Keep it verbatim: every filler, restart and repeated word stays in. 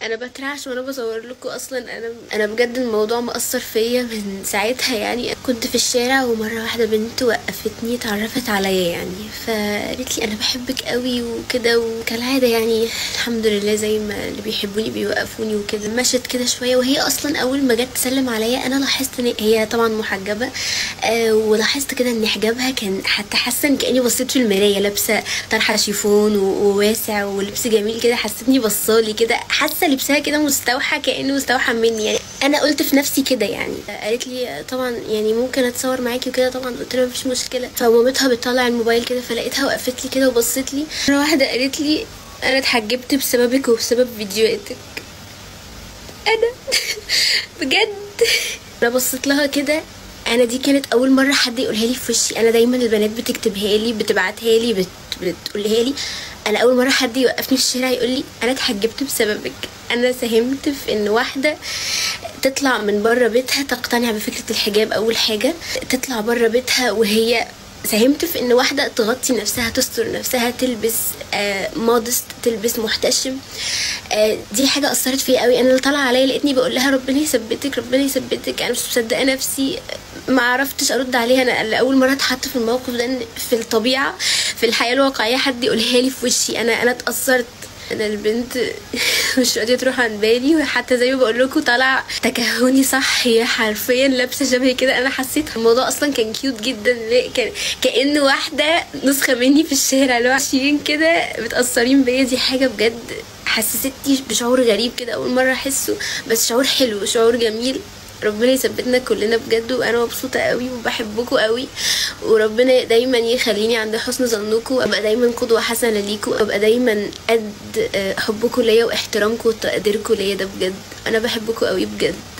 انا بترعش وانا بصور لكم. اصلا انا انا بجد الموضوع مأثر فيا من ساعتها. يعني كنت في الشارع ومره واحده بنت وقفتني اتعرفت عليا يعني، فقالت لي انا بحبك قوي وكده، وكالعاده يعني الحمد لله زي ما اللي بيحبوني بيوقفوني وكده. مشت كده شويه وهي اصلا اول ما جت تسلم عليا انا لاحظت ان هي طبعا محجبه، آه ولاحظت كده ان حجابها كان حتى حاسه ان كاني بصيت في المرايه، لابسه طرحه شيفون وواسع ولبس جميل كده، حسيتني بصالي كده، حاسه لبسها كده مستوحى كانه مستوحى مني. يعني انا قلت في نفسي كده. يعني قالت لي طبعا يعني ممكن اتصور معاكي وكده، طبعا قلت لها مفيش مشكله. فمامتها بتطلع الموبايل كده فلقيتها وقفت لي كده وبصت لي مره واحده، قالت لي انا اتحجبت بسببك وبسبب فيديوهاتك. انا بجد انا بصيت لها كده. انا دي كانت اول مره حد يقولها لي في وشي. انا دايما البنات بتكتبها لي بتبعتها لي بت... بتقولها لي. انا اول مره حد يوقفني في الشارع يقول لي انا اتحجبت بسببك. انا ساهمت في ان واحده تطلع من بره بيتها تقتنع بفكره الحجاب. اول حاجه تطلع بره بيتها وهي ساهمت في ان واحده تغطي نفسها، تستر نفسها، تلبس آه مودست، تلبس محتشم. آه دي حاجه اثرت فيا قوي. انا اللي طالعه عليا لقيتني بقول لها ربنا يثبتك ربنا يثبتك. انا مش مصدقه نفسي، ما عرفتش ارد عليها. انا لاول مره اتحط في الموقف ده، ان في الطبيعه في الحياه الواقعيه حد يقولها لي في وشي. انا انا اتاثرت. انا البنت مش راضيه تروح عن بالي، وحتى زي ما بقول لكم طالع تكهني صح، هي حرفيا لابسه شبه كده. انا حسيت الموضوع اصلا كان كيوت جدا، كان كأن واحده نسخه مني في الشارع اللي هو عايشين كده متاثرين بيا. دي حاجه بجد حسستني بشعور غريب كده اول مره احسه، بس شعور حلو، شعور جميل. ربنا يثبتنا كلنا بجد. وانا مبسوطه قوي وبحبكم قوي، وربنا دايما يخليني عند حسن ظنكم، ابقى دايما قدوه حسنه ليكم، ابقى دايما قد حبكم ليا واحترامكم وتقديركم ليا. ده بجد انا بحبكم قوي بجد.